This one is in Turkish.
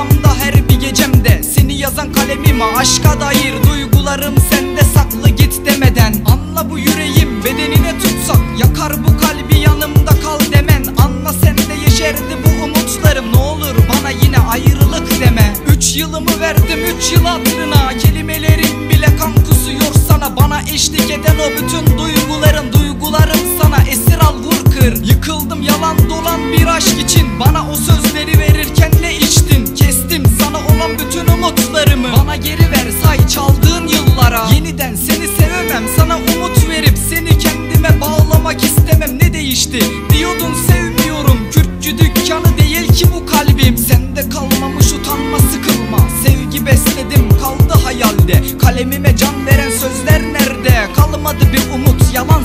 rüyamda her bir gecemde seni yazan kalemime, aşka dair duygularım sende saklı git demeden. Anla bu yüreğim bedenine tutsak yakar bu kalbi, yanımda kal demen. Anla sende yeşerdi bu umutlarım, ne olur bana yine ayrılık deme. 3 yılımı verdim 3 yıl hatırına, kelimelerim bile kan kusuyor sana. Bana eşlik eden o bütün duygularım sana esir al vur kır. Yıkıldım yalan dolan bir aşk için, bana o sözleri verirken ne içtin? Kestim sana olan bütün umutlarımı, bana geri ver say çaldığın yıllara. Yeniden seni sevemem, sana umut verip seni kendime bağlamak istemem. Ne değişti diyordun sevmiyorum, Kürtçü dükkanı değil ki bu kalbim. Sende kalmamış utanma sıkılma, sevgi besledim kaldı hayalde. Kalemime can veren sözler nerede? Kalmadı bir umut, yalan